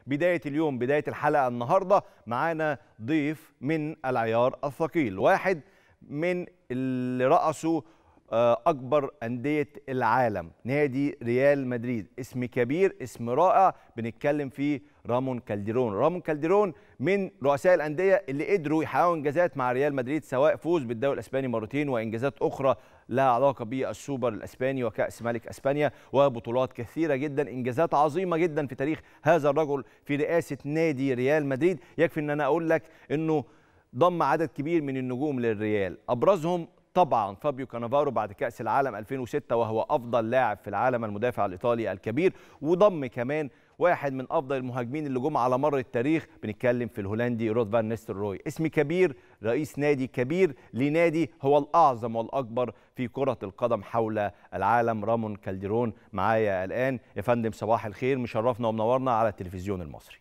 بداية اليوم، بداية الحلقة النهاردة معانا ضيف من العيار الثقيل، واحد من اللي رأسوا أكبر أندية العالم، نادي ريال مدريد. اسم كبير، اسم رائع، بنتكلم فيه رامون كالديرون. رامون كالديرون من رؤساء الأندية اللي قدروا يحققوا إنجازات مع ريال مدريد، سواء فوز بالدوري الإسباني مرتين وإنجازات أخرى لها علاقة بالسوبر الإسباني وكأس ملك إسبانيا وبطولات كثيرة جدا، إنجازات عظيمة جدا في تاريخ هذا الرجل في رئاسة نادي ريال مدريد. يكفي أن أنا أقول لك أنه ضم عدد كبير من النجوم للريال، أبرزهم طبعا فابيو كانافارو بعد كأس العالم 2006 وهو أفضل لاعب في العالم، المدافع الإيطالي الكبير، وضم كمان واحد من أفضل المهاجمين اللي جم على مر التاريخ، بنتكلم في الهولندي رود فان نيستلروي. اسم كبير، رئيس نادي كبير لنادي هو الأعظم والأكبر في كرة القدم حول العالم. رامون كالديرون معايا الآن. يا فندم صباح الخير، مشرفنا ومنورنا على التلفزيون المصري.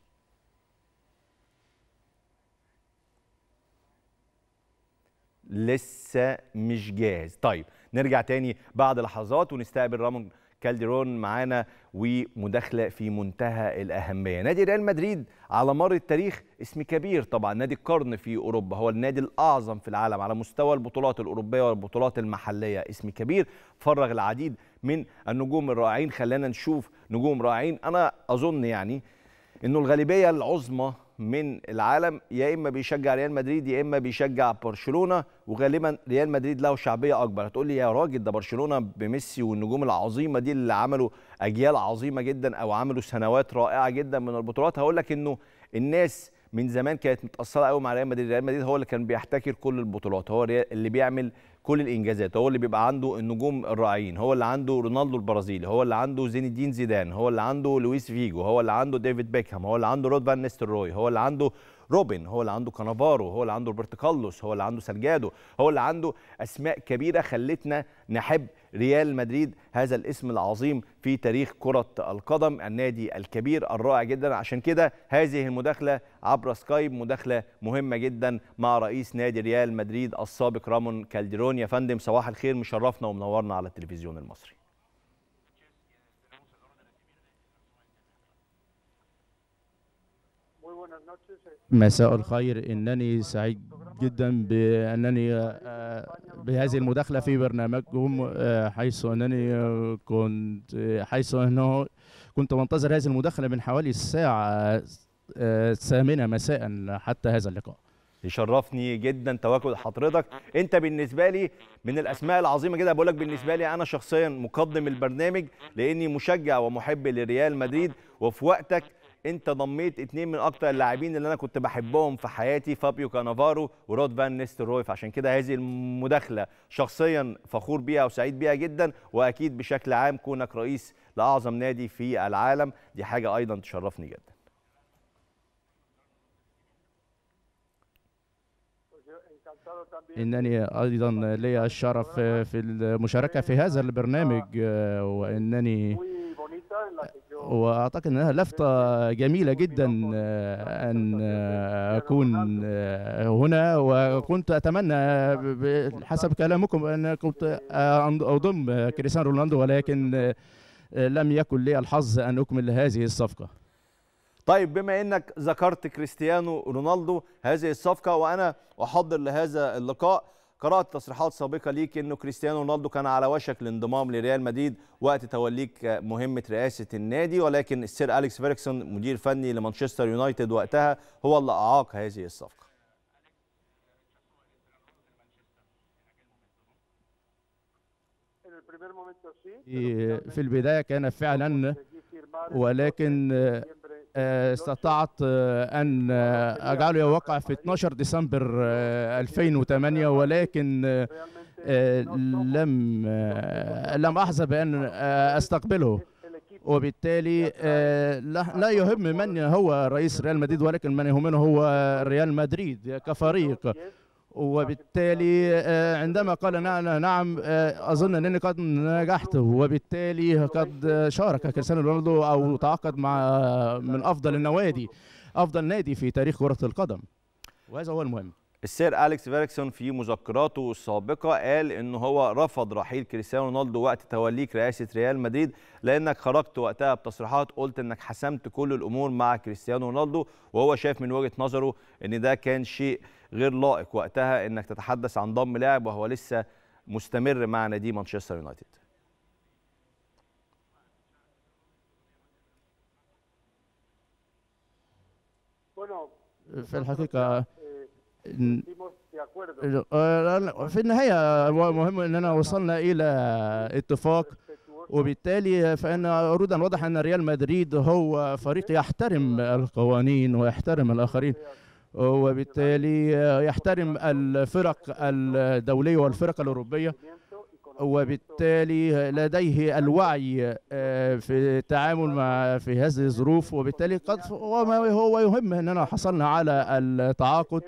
لسه مش جاهز. طيب نرجع تاني بعد لحظات ونستقبل رامون كالديرون معانا ومداخله في منتهى الاهميه. نادي ريال مدريد على مر التاريخ اسم كبير طبعا، نادي القرن في اوروبا، هو النادي الاعظم في العالم على مستوى البطولات الاوروبيه والبطولات المحليه. اسم كبير فرغ العديد من النجوم الرائعين، خلانا نشوف نجوم رائعين. انا اظن يعني انه الغالبيه العظمى من العالم يا اما بيشجع ريال مدريد يا اما بيشجع برشلونه، وغالبا ريال مدريد له شعبيه اكبر. هتقول لي يا راجل ده برشلونه بميسي والنجوم العظيمه دي اللي عملوا اجيال عظيمه جدا او عملوا سنوات رائعه جدا من البطولات. هقول لك انه الناس من زمان كانت متاثره قوي مع ريال مدريد. ريال مدريد هو اللي كان بيحتكر كل البطولات، هو اللي بيعمل كل الانجازات، هو اللي بيبقى عنده النجوم الرائعين، هو اللي عنده رونالدو البرازيلي، هو اللي عنده زين الدين زيدان، هو اللي عنده لويس فيجو، هو اللي عنده ديفيد بيكهام، هو اللي عنده رود فان نيستلروي، هو اللي عنده روبن، هو اللي عنده كانافارو، هو اللي عنده روبرتو كارلوس، هو اللي عنده سالجادو، هو اللي عنده اسماء كبيره خلتنا نحب ريال مدريد، هذا الاسم العظيم في تاريخ كره القدم، النادي الكبير الرائع جدا. عشان كده هذه المداخله عبر سكايب مداخله مهمه جدا مع رئيس نادي ريال مدريد السابق رامون كالديرون. يا فندم صباح الخير، مشرفنا ومنورنا على التلفزيون المصري. مساء الخير، إنني سعيد جدا بأنني بهذه المداخلة في برنامجكم، حيث أنه كنت منتظر هذه المداخلة من حوالي الساعة 8 مساء حتى هذا اللقاء. يشرفني جدا تواجد حضرتك. انت بالنسبه لي من الاسماء العظيمه جدا. بقول لك بالنسبه لي انا شخصيا مقدم البرنامج لاني مشجع ومحب لريال مدريد، وفي وقتك انت ضميت اتنين من اكتر اللاعبين اللي انا كنت بحبهم في حياتي، فابيو كانافارو ورود فان نيستلروي. فعشان كده هذه المداخله شخصيا فخور بيها وسعيد بيها جدا، واكيد بشكل عام كونك رئيس لاعظم نادي في العالم دي حاجه ايضا تشرفني جدا. إنني أيضا لي الشرف في المشاركة في هذا البرنامج، وأعتقد أنها لفتة جميلة جدا أن أكون هنا، وكنت أتمنى بحسب كلامكم أن كنت أضم كريستيانو رونالدو، ولكن لم يكن لي الحظ أن أكمل هذه الصفقة. طيب بما انك ذكرت كريستيانو رونالدو هذه الصفقه، وانا احضر لهذا اللقاء قرات تصريحات سابقه ليك انه كريستيانو رونالدو كان على وشك الانضمام لريال مدريد وقت توليك مهمه رئاسه النادي، ولكن السير أليكس فيرجسون مدير فني لمانشستر يونايتد وقتها هو اللي اعاق هذه الصفقه. في البدايه كان فعلا، ولكن استطعت أن أجعله يوقع في 12 ديسمبر 2008، ولكن لم أحظى بأن أستقبله، وبالتالي لا يهم من هو رئيس ريال مدريد، ولكن من يهمنا هو ريال مدريد كفريق. وبالتالي عندما قال نعم أظن أنني قد نجحت، وبالتالي قد شارك كريستيانو رونالدو أو تعاقد مع من أفضل النوادي، أفضل نادي في تاريخ كرة القدم، وهذا هو المهم. السير أليكس فيرجسون في مذكراته السابقة قال إن هو رفض رحيل كريستيانو رونالدو وقت توليك رئاسة ريال مدريد، لأنك خرجت وقتها بتصريحات قلت إنك حسمت كل الأمور مع كريستيانو رونالدو، وهو شايف من وجهة نظره إن ده كان شيء غير لائق وقتها إنك تتحدث عن ضم لاعب وهو لسه مستمر مع نادي مانشستر يونايتد. في الحقيقة في النهاية مهم أننا وصلنا إلى اتفاق، وبالتالي فإن أريد أن أوضح أن ريال مدريد هو فريق يحترم القوانين ويحترم الآخرين، وبالتالي يحترم الفرق الدولية والفرق الأوروبية، وبالتالي لديه الوعي في التعامل مع في هذه الظروف، وبالتالي قد هو يهم أننا حصلنا على التعاقد،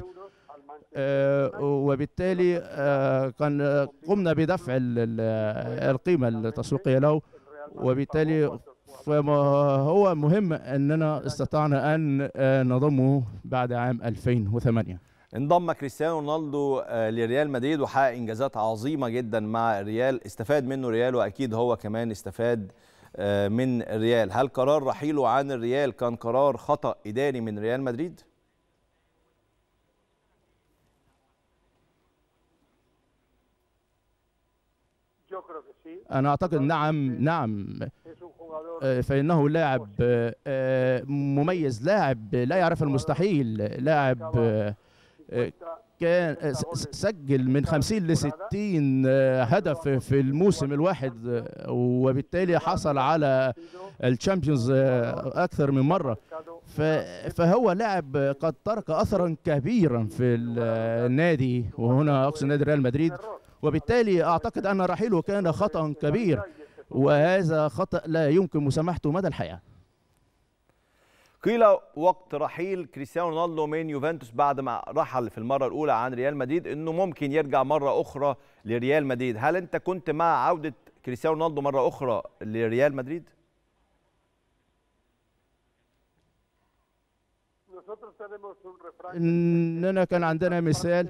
وبالتالي قمنا بدفع القيمة التسويقية له، وبالتالي فما هو مهم أننا استطعنا أن نضمه بعد عام 2008. انضم كريستيانو رونالدو لريال مدريد وحقق انجازات عظيمه جدا مع ريال، استفاد منه ريال واكيد هو كمان استفاد من ريال. هل قرار رحيله عن الريال كان قرار خطأ اداري من ريال مدريد؟ أنا أعتقد نعم فإنه لاعب مميز، لاعب لا يعرف المستحيل، لاعب كان سجل من 50 ل 60 هدف في الموسم الواحد، وبالتالي حصل على الشامبيونز أكثر من مرة، فهو لاعب قد ترك أثرا كبيرا في النادي، وهنا أقصد نادي ريال مدريد، وبالتالي أعتقد أن رحيله كان خطأ كبير، وهذا خطأ لا يمكن مسامحته مدى الحياة. قيل وقت رحيل كريستيانو رونالدو من يوفنتوس بعد ما رحل في المرة الأولى عن ريال مدريد إنه ممكن يرجع مرة أخرى لريال مدريد، هل أنت كنت مع عودة كريستيانو رونالدو مرة أخرى لريال مدريد؟ إننا كان عندنا مثال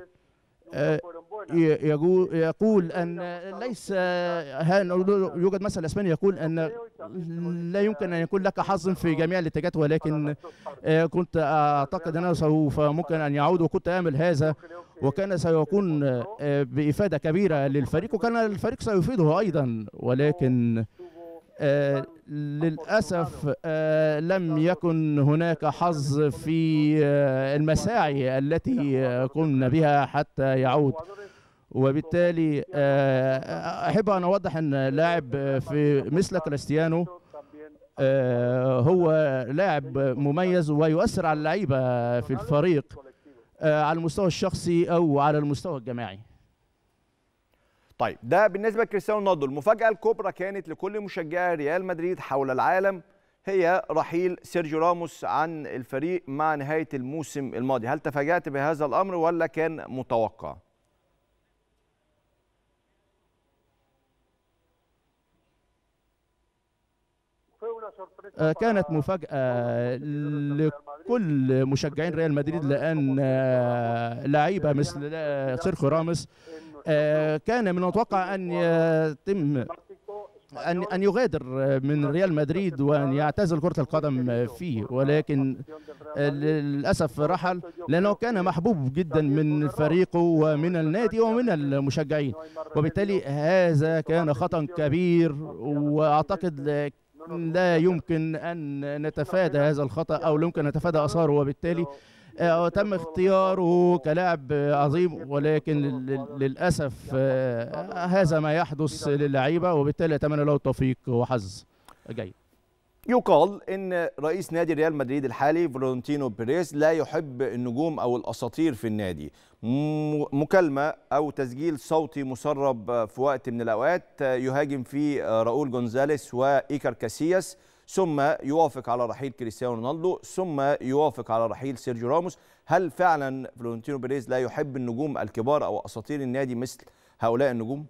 يقول أن ليس يوجد مثل اسباني يقول أن لا يمكن أن يكون لك حظ في جميع الاتجاهات، ولكن كنت أعتقد أنه سوف ممكن أن يعود، وكنت أعمل هذا، وكان سيكون بإفادة كبيرة للفريق، وكان الفريق سيفيده أيضا، ولكن للأسف لم يكن هناك حظ في المساعي التي قمنا بها حتى يعود، وبالتالي أحب أن أوضح أن لاعب في مثل كريستيانو هو لاعب مميز ويؤثر على اللعيبة في الفريق على المستوى الشخصي أو على المستوى الجماعي. طيب ده بالنسبه لكريستيانو رونالدو. المفاجاه الكبرى كانت لكل مشجعي ريال مدريد حول العالم هي رحيل سيرجيو راموس عن الفريق مع نهايه الموسم الماضي. هل تفاجأت بهذا الامر ولا كان متوقع؟ كانت مفاجأة لكل مشجعين ريال مدريد، لأن لعيبة مثل سيرخيو راموس كان من المتوقع أن يتم أن يغادر من ريال مدريد وأن يعتزل كرة القدم فيه، ولكن للأسف رحل لأنه كان محبوب جدا من فريقه ومن النادي ومن المشجعين، وبالتالي هذا كان خطأ كبير، وأعتقد لا يمكن أن نتفادى هذا الخطأ أو لا يمكن أن نتفادى آثاره، وبالتالي تم اختياره كلاعب عظيم، ولكن للأسف هذا ما يحدث للعيبة، وبالتالي أتمنى له التوفيق وحظ جيد. يقال ان رئيس نادي ريال مدريد الحالي فلورنتينو بيريز لا يحب النجوم او الاساطير في النادي. مكالمه او تسجيل صوتي مسرب في وقت من الاوقات يهاجم فيه راؤول جونزاليس وايكار كاسياس، ثم يوافق على رحيل كريستيانو رونالدو، ثم يوافق على رحيل سيرجيو راموس. هل فعلا فلورنتينو بيريز لا يحب النجوم الكبار او اساطير النادي مثل هؤلاء النجوم؟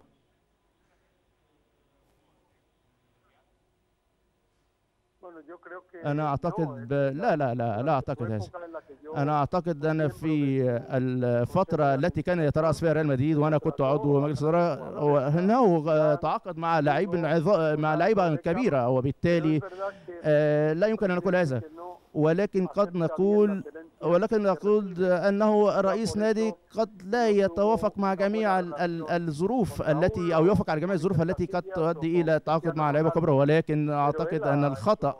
أنا أعتقد لا أعتقد هذا. أنا أعتقد أن في الفترة التي كان يترأس فيها ريال مدريد وأنا كنت عضو مجلس إدارة أنه تعاقد مع لعيبة كبيرة، وبالتالي لا يمكن أن نقول هذا، ولكن نقول أنه رئيس نادي قد لا يتوافق مع جميع الظروف التي، أو يوافق على جميع الظروف التي قد تؤدي إلى التعاقد مع لعيبة كبرى، ولكن أعتقد أن الخطأ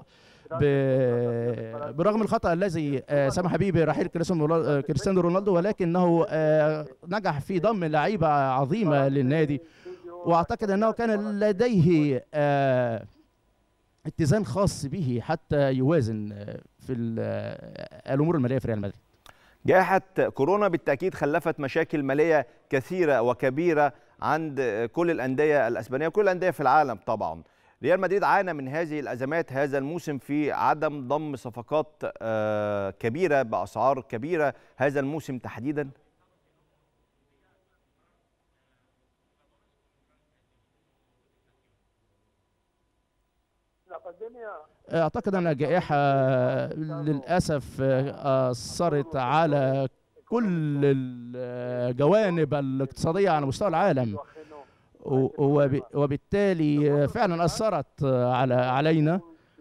برغم الخطأ الذي سمح به برحيل كريستيانو رونالدو، ولكنه نجح في ضم لعيبة عظيمة للنادي، وأعتقد أنه كان لديه اتزان خاص به حتى يوازن في الأمور المالية في ريال مدريد. جائحة كورونا بالتأكيد خلفت مشاكل مالية كثيرة وكبيرة عند كل الأندية الأسبانية وكل الأندية في العالم طبعا. ريال مدريد عانى من هذه الأزمات هذا الموسم في عدم ضم صفقات كبيرة بأسعار كبيرة هذا الموسم تحديدا. أعتقد أن الجائحة للأسف أثرت على كل الجوانب الاقتصادية على مستوى العالم، وبالتالي فعلا أثرت علينا،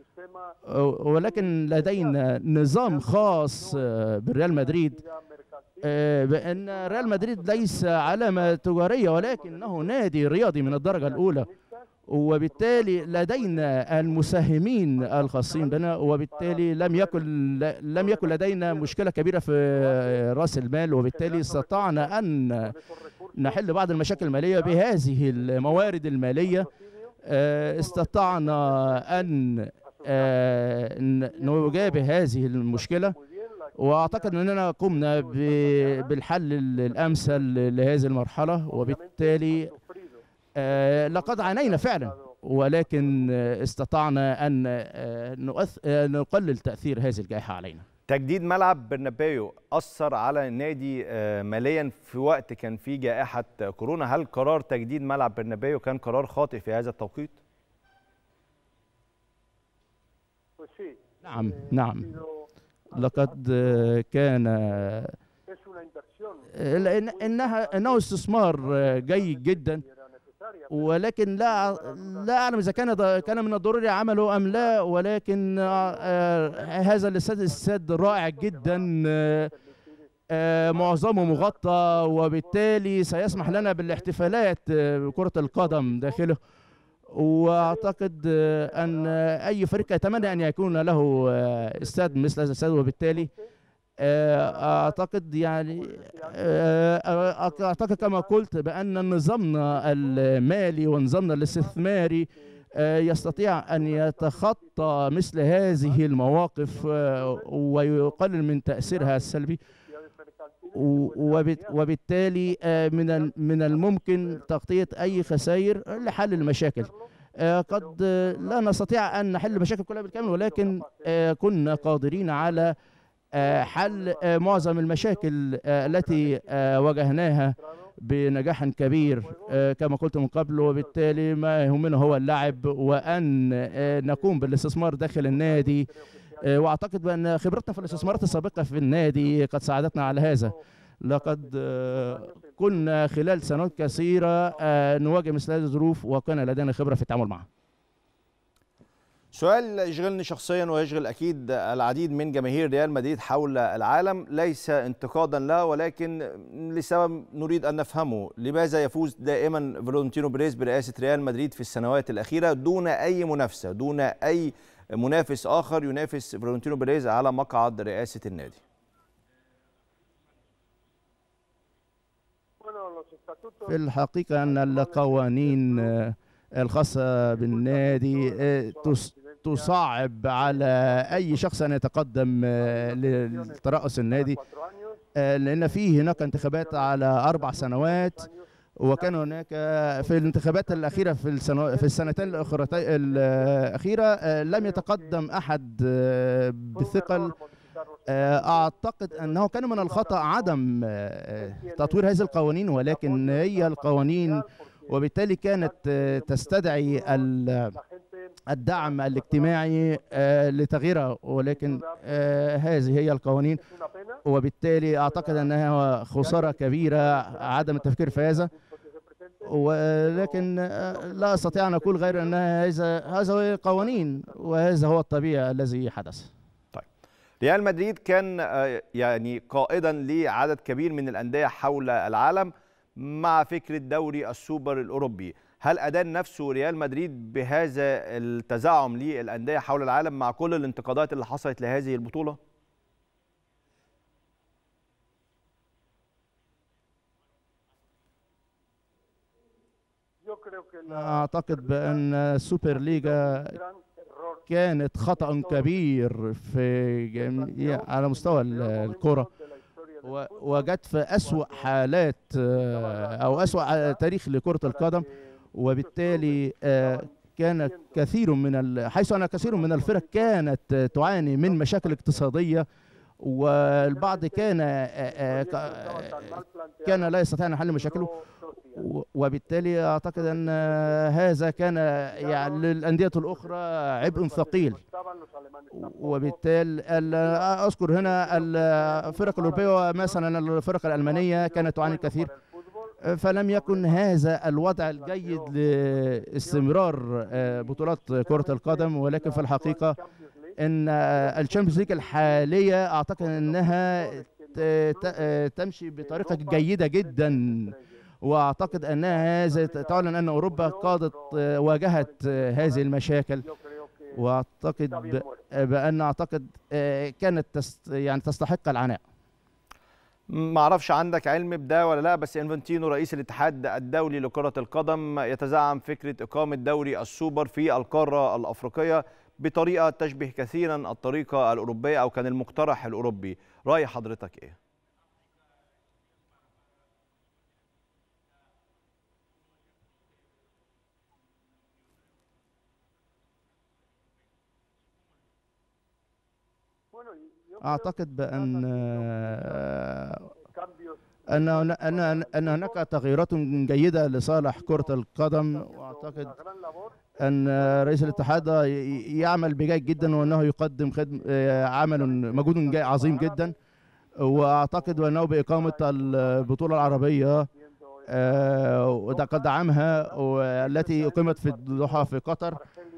ولكن لدينا نظام خاص بالريال مدريد، بأن ريال مدريد ليس علامة تجارية ولكنه نادي رياضي من الدرجة الأولى، وبالتالي لدينا المساهمين الخاصين بنا، وبالتالي لم يكن لدينا مشكلة كبيرة في رأس المال، وبالتالي استطعنا أن نحل بعض المشاكل المالية بهذه الموارد المالية. استطعنا أن نجابه هذه المشكلة، وأعتقد أننا قمنا بالحل الأمثل لهذه المرحلة، وبالتالي لقد عانينا فعلا، ولكن استطعنا أن نقلل تأثير هذه الجائحة علينا. تجديد ملعب برنابيو أثر على النادي ماليا في وقت كان في جائحة كورونا، هل قرار تجديد ملعب برنابيو كان قرار خاطئ في هذا التوقيت؟ نعم لقد كان إنه استثمار جيد جدا، ولكن لا أعلم إذا كان من الضروري عمله أم لا، ولكن هذا الاستاد رائع جدا، معظمه مغطى، وبالتالي سيسمح لنا بالاحتفالات بكرة القدم داخله، وأعتقد أن أي فريق يتمنى أن يكون له استاد مثل هذا الاستاد، وبالتالي أعتقد كما قلت بأن نظامنا المالي ونظامنا الاستثماري يستطيع أن يتخطى مثل هذه المواقف ويقلل من تأثيرها السلبي، وبالتالي من الممكن تغطية أي خسائر لحل المشاكل. قد لا نستطيع أن نحل المشاكل كلها بالكامل، ولكن كنا قادرين على حل معظم المشاكل التي واجهناها بنجاح كبير كما قلت من قبل، وبالتالي ما يهمنا هو اللعب وأن نقوم بالاستثمار داخل النادي، وأعتقد بأن خبرتنا في الاستثمارات السابقة في النادي قد ساعدتنا على هذا. لقد كنا خلال سنوات كثيرة نواجه مثل هذه الظروف، وكان لدينا خبرة في التعامل معها. سؤال يشغلني شخصيا ويشغل أكيد العديد من جماهير ريال مدريد حول العالم، ليس انتقادا له ولكن لسبب نريد أن نفهمه. لماذا يفوز دائما فلورنتينو بيريز برئاسة ريال مدريد في السنوات الأخيرة دون أي منافسة، دون أي منافس آخر ينافس فلورنتينو بيريز على مقعد رئاسة النادي؟ في الحقيقة أن القوانين الخاصة بالنادي تصعب على أي شخص أن يتقدم لترأس النادي، لأن فيه هناك انتخابات على 4 سنوات، وكان هناك في الانتخابات الأخيرة في السنتين الأخيرة لم يتقدم أحد بثقل. أعتقد أنه كان من الخطأ عدم تطوير هذه القوانين، ولكن هي القوانين وبالتالي كانت تستدعي الدعم الاجتماعي لتغييرها، ولكن هذه هي القوانين، وبالتالي اعتقد انها خساره كبيره عدم التفكير في هذا، ولكن لا استطيع ان اقول غير ان هذا هو القوانين وهذا هو الطبيعي الذي حدث. طيب، ريال مدريد كان يعني قائدا لعدد كبير من الانديه حول العالم مع فكره دوري السوبر الاوروبي، هل ادان نفسه ريال مدريد بهذا التزعم للانديه حول العالم مع كل الانتقادات اللي حصلت لهذه البطوله؟ أعتقد بأن السوبر ليجا كانت خطأ كبير على مستوى الكرة، وجت في أسوأ حالات أو أسوأ تاريخ لكرة القدم، وبالتالي كان كثير حيث أن كثير من الفرق كانت تعاني من مشاكل اقتصادية، والبعض كان لا يستطيع أن يحل مشاكله، وبالتالي أعتقد أن هذا كان يعني للأندية الأخرى عبء ثقيل. وبالتالي أذكر هنا الفرق الأوروبية مثلا الفرق الألمانية كانت تعاني الكثير، فلم يكن هذا الوضع الجيد لاستمرار بطولات كرة القدم، ولكن في الحقيقة ان الشامبيونز ليج الحاليه اعتقد انها تمشي بطريقه جيده جدا، واعتقد انها تعلن ان اوروبا قادت واجهت هذه المشاكل، واعتقد بان كانت يعني تستحق العناء. ما اعرفش عندك علم بده ولا لا، بس انفانتينو رئيس الاتحاد الدولي لكرة القدم يتزعم فكرة إقامة دوري السوبر في القارة الأفريقية بطريقة تشبه كثيرا الطريقة الأوروبية أو كان المقترح الأوروبي، رأي حضرتك إيه؟ أعتقد بأن أن هناك تغييرات جيدة لصالح كرة القدم، وأعتقد أن رئيس الاتحاد يعمل بجيد جدا وأنه يقدم مجهود عظيم جدا، وأعتقد أنه بإقامة البطولة العربية وقد دعمها والتي أقيمت في الدوحة في قطر،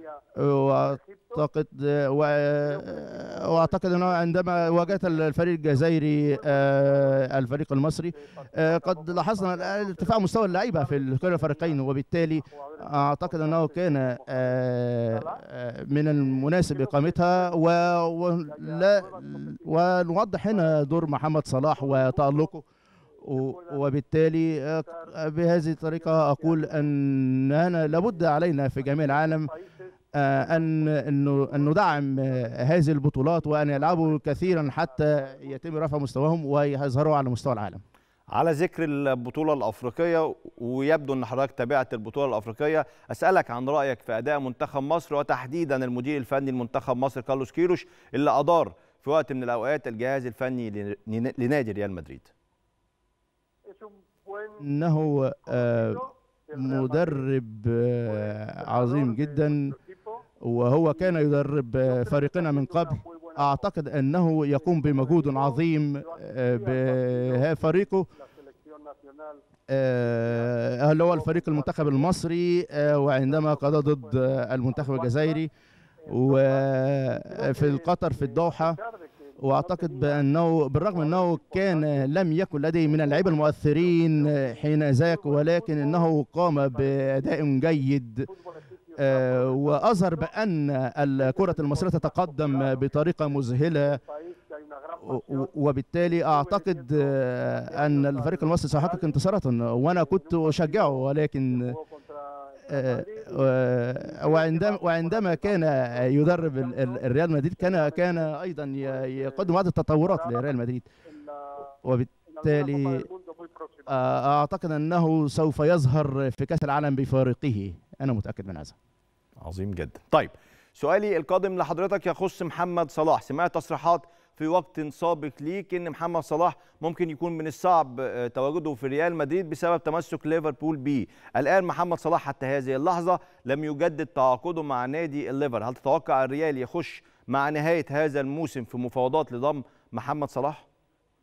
واعتقد انه عندما واجهت الفريق الجزائري الفريق المصري قد لاحظنا ارتفاع مستوى اللعيبه في كلا الفريقين، وبالتالي اعتقد انه كان من المناسب اقامتها، ونوضح هنا دور محمد صلاح وتألقه، وبالتالي بهذه الطريقه اقول اننا لابد علينا في جميع العالم أن ندعم هذه البطولات وأن يلعبوا كثيرا حتى يتم رفع مستواهم ويظهروا على مستوى العالم. على ذكر البطولة الأفريقية، ويبدو أن حضرتك تابعت البطولة الأفريقية، أسألك عن رأيك في أداء منتخب مصر وتحديدا المدير الفني لمنتخب مصر كارلوس كيروش اللي أدار في وقت من الأوقات الجهاز الفني لنادي ريال مدريد. إنه مدرب عظيم جدا، وهو كان يدرب فريقنا من قبل. أعتقد أنه يقوم بمجهود عظيم بفريقه اللي هو الفريق المنتخب المصري، وعندما قضى ضد المنتخب الجزائري وفي قطر في الدوحة، واعتقد بانه بالرغم انه لم يكن لديه من اللعيبه المؤثرين حين ذاك، ولكن انه قام باداء جيد واظهر بان الكره المصريه تتقدم بطريقه مذهله، وبالتالي اعتقد ان الفريق المصري سيحقق انتصارات، وانا كنت اشجعه، ولكن وعندما كان يدرب الريال مدريد كان ايضا يقدم بعض التطورات لريال مدريد، وبالتالي اعتقد انه سوف يظهر في كاس العالم بفارقه، انا متاكد من هذا. عظيم جدا. طيب، سؤالي القادم لحضرتك يخص محمد صلاح. سمعت تصريحات في وقت سابق ليك ان محمد صلاح ممكن يكون من الصعب تواجده في ريال مدريد بسبب تمسك ليفربول بيه. الان محمد صلاح حتى هذه اللحظه لم يجدد تعاقده مع نادي الليفر، هل تتوقع الريال يخش مع نهايه هذا الموسم في مفاوضات لضم محمد صلاح؟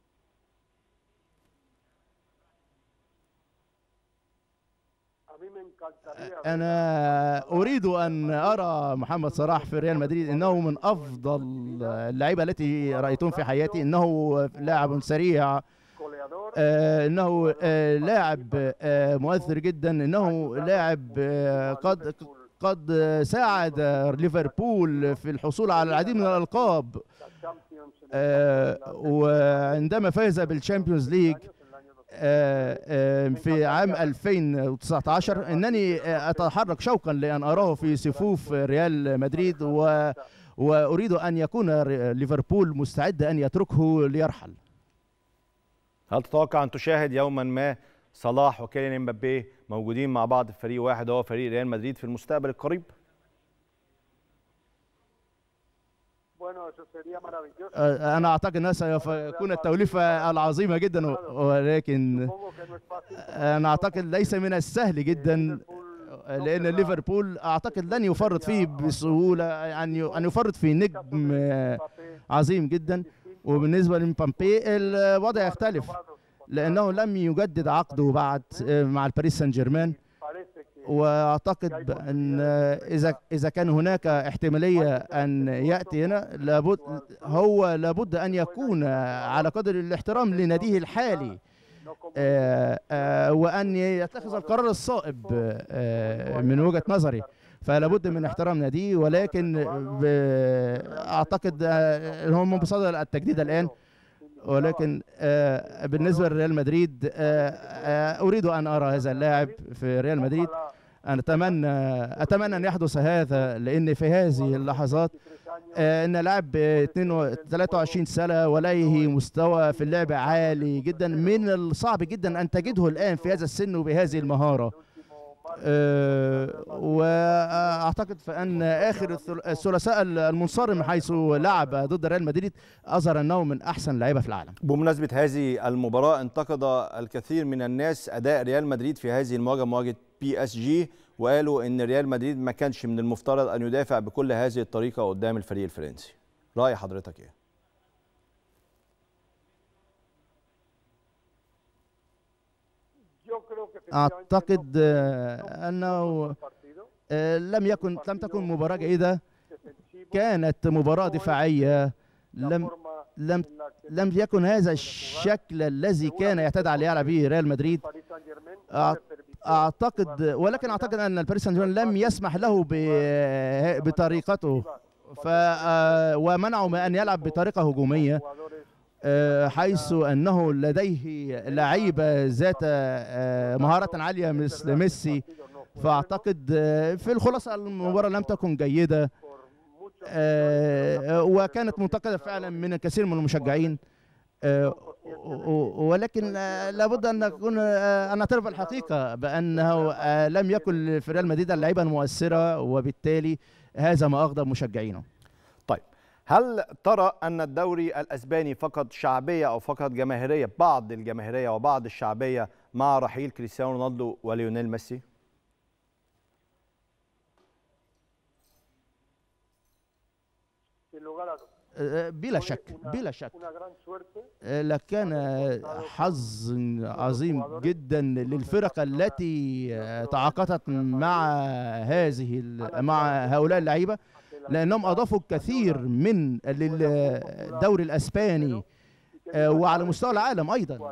أنا أريد أن أرى محمد صلاح في ريال مدريد، إنه من أفضل اللعيبة التي رأيتهم في حياتي. إنه لاعب سريع، إنه لاعب مؤثر جدا، إنه لاعب قد ساعد ليفربول في الحصول على العديد من الألقاب، وعندما فاز بالشامبيونز ليج في عام 2019 انني اتحرك شوقا لان اراه في صفوف ريال مدريد، واريد ان يكون ليفربول مستعد ان يتركه ليرحل. هل تتوقع ان تشاهد يوما ما صلاح وكيليان امبابي موجودين مع بعض في فريق واحد وهو فريق ريال مدريد في المستقبل القريب؟ أنا أعتقد أنها سيكون التوليفة العظيمة جدا، ولكن أنا أعتقد ليس من السهل جدا، لأن ليفربول أعتقد لن يفرط فيه بسهولة، أن يفرط في نجم عظيم جدا. وبالنسبة لمبابي الوضع يختلف، لأنه لم يجدد عقده بعد مع الباريس سان جيرمان، واعتقد ان اذا كان هناك احتماليه ان ياتي هنا لابد ان يكون على قدر الاحترام لناديه الحالي، وان يتخذ القرار الصائب من وجهه نظري. فلابد من احترام ناديه، ولكن اعتقد هم بصدد التجديد الان. ولكن بالنسبه لريال مدريد اريد ان ارى هذا اللاعب في ريال مدريد. أنا أتمنى أن يحدث هذا، لأن في هذه اللحظات أن لاعب 23 سنة ولديه مستوى في اللعب عالي جدا، من الصعب جدا أن تجده الآن في هذا السن وبهذه المهارة. وأعتقد فأن آخر الثلاثاء المنصرم حيث لعب ضد ريال مدريد أظهر أنه من أحسن اللعيبة في العالم. بمناسبة هذه المباراة، انتقد الكثير من الناس أداء ريال مدريد في هذه المواجهة، مواجهة PSG، وقالوا ان ريال مدريد ما كانش من المفترض ان يدافع بكل هذه الطريقه قدام الفريق الفرنسي. راي حضرتك ايه؟ اعتقد انه لم تكن مباراه جيده، كانت مباراه دفاعيه، لم يكن هذا الشكل الذي كان يعتاد عليه يلعب به ريال مدريد. ولكن اعتقد ان الباريس سان جيرمان لم يسمح له بطريقته، ومنعه من ان يلعب بطريقه هجوميه، حيث انه لديه لعيبه ذات مهاره عاليه مثل ميسي. فاعتقد في الخلاصه المباراه لم تكن جيده، وكانت منتقده فعلا من الكثير من المشجعين، ولكن لابد ان نعترف بالحقيقه بانه لم يكن في ريال مدريد اللعيبه المؤثره، وبالتالي هذا ما اغضب مشجعينه. طيب، هل ترى ان الدوري الاسباني فقد شعبيه او فقد جماهيريه، بعض الجماهيريه وبعض الشعبيه مع رحيل كريستيانو رونالدو وليونيل ميسي؟ بلا شك لكان حظ عظيم جدا للفرق التي تعاقدت مع هؤلاء اللعيبه، لانهم اضافوا الكثير من للدوري الاسباني وعلى مستوى العالم ايضا.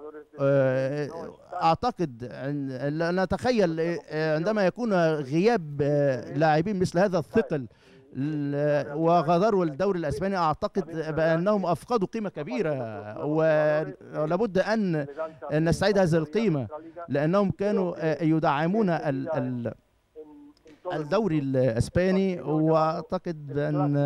اعتقد نتخيل عندما يكون غياب لاعبين مثل هذا الثقل وغادروا الدوري الاسباني، اعتقد بانهم افقدوا قيمه كبيره، ولابد ان نستعيد هذه القيمه، لانهم كانوا يدعمون الدوري الاسباني. واعتقد بان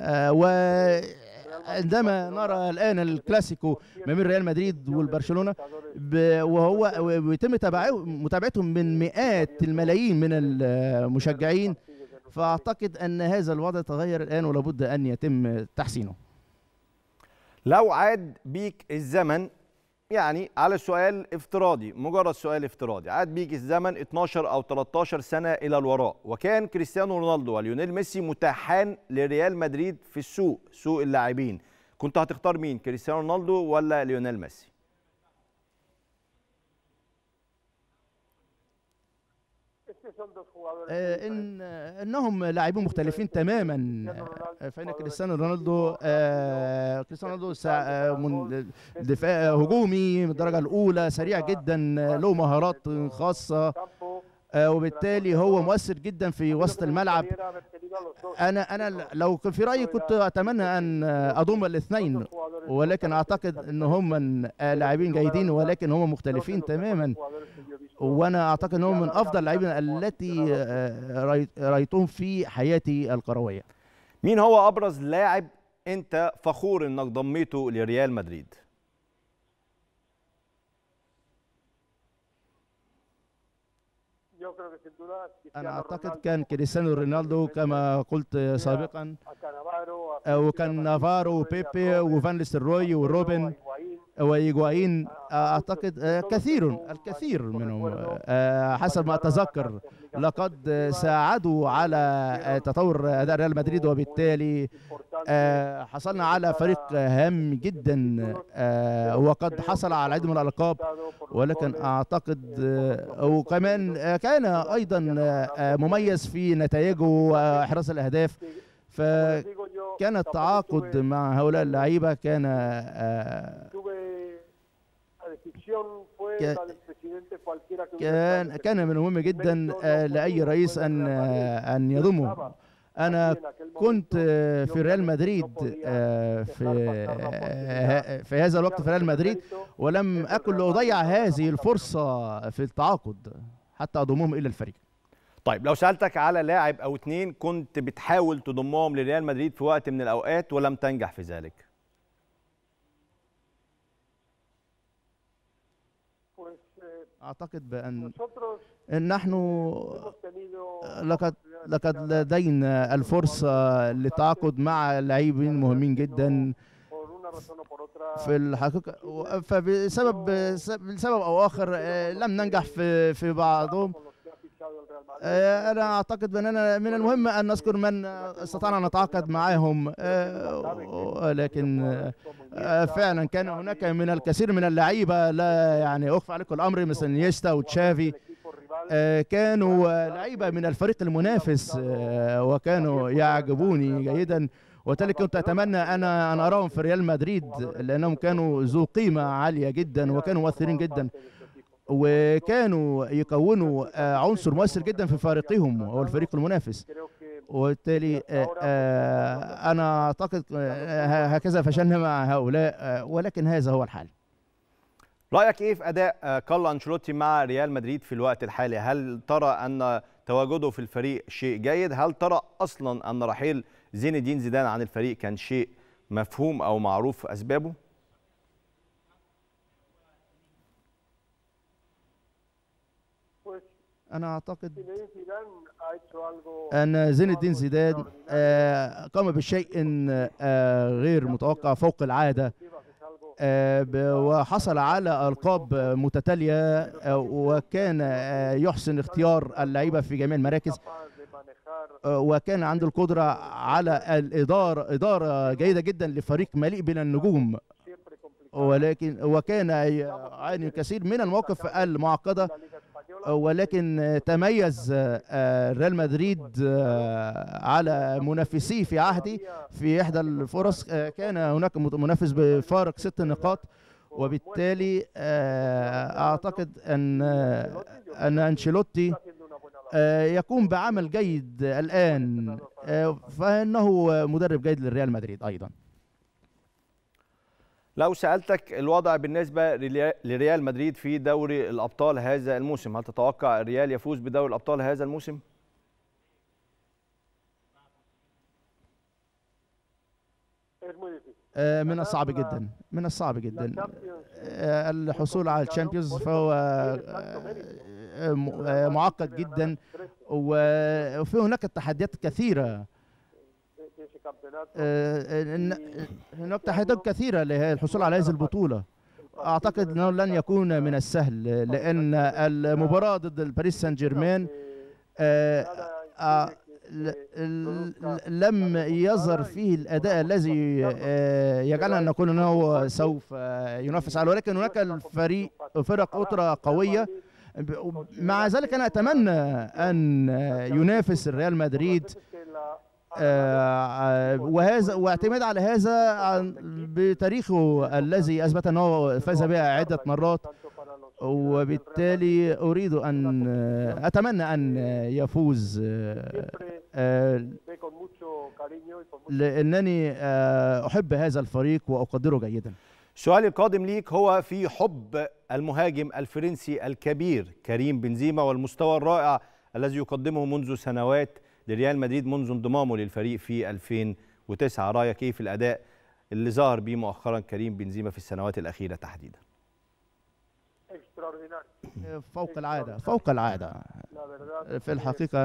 عندما نرى الان الكلاسيكو ما بين ريال مدريد والبرشلونه، وهو ويتم متابعتهم من مئات الملايين من المشجعين، فأعتقد أن هذا الوضع تغير الآن ولابد أن يتم تحسينه. لو عاد بيك الزمن، يعني على سؤال افتراضي، مجرد سؤال افتراضي، عاد بيك الزمن 12 أو 13 سنة إلى الوراء، وكان كريستيانو رونالدو وليونيل ميسي متاحان لريال مدريد في سوق اللاعبين، كنت هتختار مين؟ كريستيانو رونالدو ولا ليونيل ميسي؟ انهم لاعبين مختلفين تماما. فان كريستيانو رونالدو دفاع هجومي من الدرجه الاولى، سريع جدا، له مهارات خاصه، وبالتالي هو مؤثر جدا في وسط الملعب. انا لو كان في رايي كنت اتمنى ان اضم الاثنين، ولكن اعتقد ان هم لاعبين جيدين ولكن هم مختلفين تماما، وانا اعتقد ان هم من افضل اللاعبين التي رايتهم في حياتي الكرويه. مين هو ابرز لاعب انت فخور انك ضميته لريال مدريد؟ أنا أعتقد كان كريستيانو رونالدو كما قلت سابقا، وكان نافارو وبيبي وفان نيستلروي وروبن وإيغوايين. أعتقد الكثير منهم حسب ما أتذكر لقد ساعدوا على تطور أداء ريال مدريد، وبالتالي حصلنا على فريق هام جدا، وقد حصل على العديد من الألقاب. ولكن أعتقد وكمان كان أيضا مميز في نتائجه وإحراز الأهداف، فكان التعاقد مع هؤلاء اللعيبة كان من المهم جدا لأي رئيس أن يضمه. أنا كنت في ريال مدريد في هذا الوقت في ريال مدريد، ولم أكن لأضيع هذه الفرصة في التعاقد حتى أضمهم إلى الفريق. طيب لو سألتك على لاعب أو اتنين كنت بتحاول تضمهم لريال مدريد في وقت من الأوقات ولم تنجح في ذلك، أعتقد بأن نحن لقد لدينا الفرصة للتعاقد مع لاعبين مهمين جدا في الحقيقة، لسبب أو آخر لم ننجح في بعضهم. أنا أعتقد بأننا من المهم أن نذكر من استطعنا أن نتعاقد معهم، ولكن فعلا كان هناك من الكثير من اللعيبة لا يعني أخفى عليكم الأمر، مثل نيستا وتشافي، كانوا لعيبة من الفريق المنافس وكانوا يعجبوني جيدا، وبالتالي كنت أتمنى أن أراهم في ريال مدريد لأنهم كانوا ذو قيمة عالية جدا وكانوا مؤثرين جدا، وكانوا يكونوا عنصر مؤثر جدا في فريقهم هو الفريق المنافس. وبالتالي أنا أعتقد هكذا فشلنا مع هؤلاء، ولكن هذا هو الحال. رأيك إيه في أداء كارلو أنشيلوتي مع ريال مدريد في الوقت الحالي؟ هل ترى أن تواجده في الفريق شيء جيد؟ هل ترى أصلا أن رحيل زين الدين زيدان عن الفريق كان شيء مفهوم أو معروف أسبابه؟ أنا أعتقد أن زين الدين زيدان قام بشيء غير متوقع فوق العادة، وحصل على ألقاب متتالية، وكان يحسن اختيار اللعيبة في جميع المراكز، وكان عنده القدرة على إدارة جيدة جدا لفريق مليء بالنجوم، وكان يعاني الكثير من المواقف المعقدة، ولكن تميز ريال مدريد على منافسيه في عهده. في إحدى الفرص كان هناك منافس بفارق 6 نقاط، وبالتالي أعتقد أن أنشيلوتي يقوم بعمل جيد الآن، فإنه مدرب جيد للريال مدريد أيضا. لو سألتك الوضع بالنسبة لريال مدريد في دوري الأبطال هذا الموسم، هل تتوقع الريال يفوز بدوري الأبطال هذا الموسم؟ من الصعب جدا الحصول على الشامبيونز، فهو معقد جدا، وفي هناك تحديات كثيرة، هناك تحديات كثيرة للحصول على هذه البطولة. أعتقد أنه لن يكون من السهل، لأن المباراة ضد باريس سان جيرمان لم يظهر فيه الأداء الذي يجعلنا نقول أنه سوف ينافس على، ولكن هناك فرق أخرى قوية مع ذلك أنا أتمنى أن ينافس الريال مدريد، وهذا واعتماد على هذا بتاريخه الذي أثبت أنه فاز بها عدة مرات، وبالتالي أريد أن أتمنى أن يفوز، لأنني أحب هذا الفريق وأقدره جيدا. سؤالي القادم ليك هو في حب المهاجم الفرنسي الكبير كريم بنزيما والمستوى الرائع الذي يقدمه منذ سنوات لريال مدريد منذ انضمامه للفريق في 2009. رأيك ايه في الأداء اللي ظهر به مؤخرا كريم بنزيما في السنوات الأخيرة تحديدا؟ فوق العادة، فوق العادة في الحقيقة.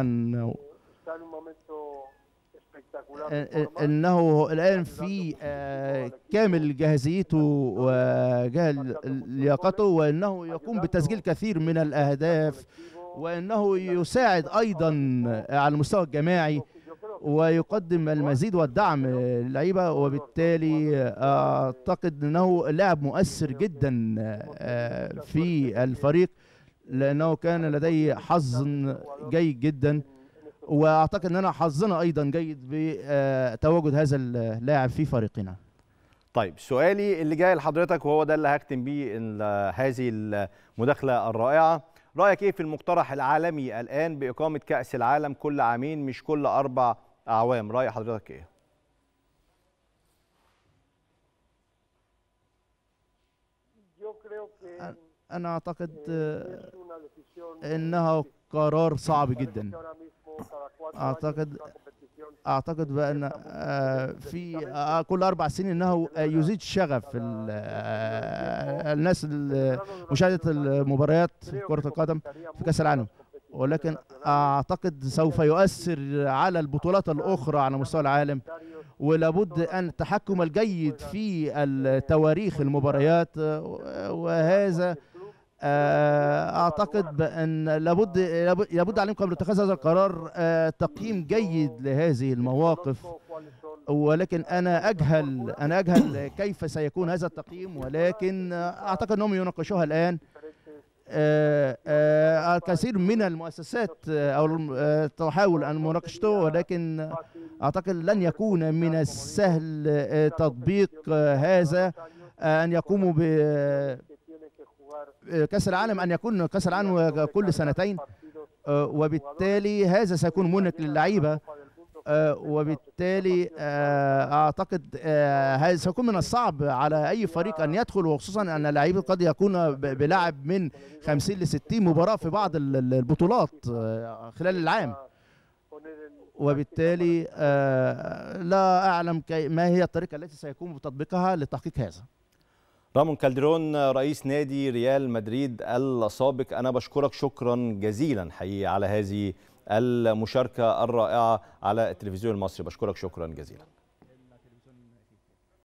انه الان في كامل جاهزيته وجاهز لياقته، وانه يقوم بتسجيل كثير من الاهداف، وانه يساعد ايضا على المستوى الجماعي ويقدم المزيد والدعم للعيبه، وبالتالي اعتقد انه لاعب مؤثر جدا في الفريق، لانه كان لديه حظ جيد جدا، واعتقد اننا حظنا ايضا جيد بتواجد هذا اللاعب في فريقنا. طيب سؤالي اللي جاي لحضرتك وهو ده اللي هختم بيه هذه المداخله الرائعه، رايك ايه في المقترح العالمي الان باقامه كاس العالم كل عامين مش كل 4 أعوام؟ راي حضرتك ايه؟ انا اعتقد انه قرار صعب جدا. اعتقد بان في كل 4 سنين انه يزيد شغف الناس مشاهده المباريات كرة القدم في كأس العالم، ولكن اعتقد سوف يؤثر على البطولات الاخرى على مستوى العالم، ولابد ان التحكم الجيد في التواريخ المباريات، وهذا اعتقد بان لابد عليهم قبل اتخاذ هذا القرار تقييم جيد لهذه المواقف، ولكن انا اجهل كيف سيكون هذا التقييم، ولكن اعتقد انهم يناقشوها الان. الكثير من المؤسسات او تحاول ان مناقشته، ولكن اعتقد لن يكون من السهل تطبيق هذا، ان يقوموا كأس العالم، أن يكون كأس العالم كل سنتين، وبالتالي هذا سيكون منهك للعيبة، وبالتالي أعتقد هذا سيكون من الصعب على أي فريق أن يدخل، وخصوصا أن اللعيبة قد يكون بلعب من 50 ل 60 مباراة في بعض البطولات خلال العام، وبالتالي لا أعلم ما هي الطريقة التي سيكون بتطبيقها لتحقيق هذا. رامون كالديرون رئيس نادي ريال مدريد السابق، أنا بشكرك شكرا جزيلا حقيقي على هذه المشاركة الرائعة على التلفزيون المصري، بشكرك شكرا جزيلا.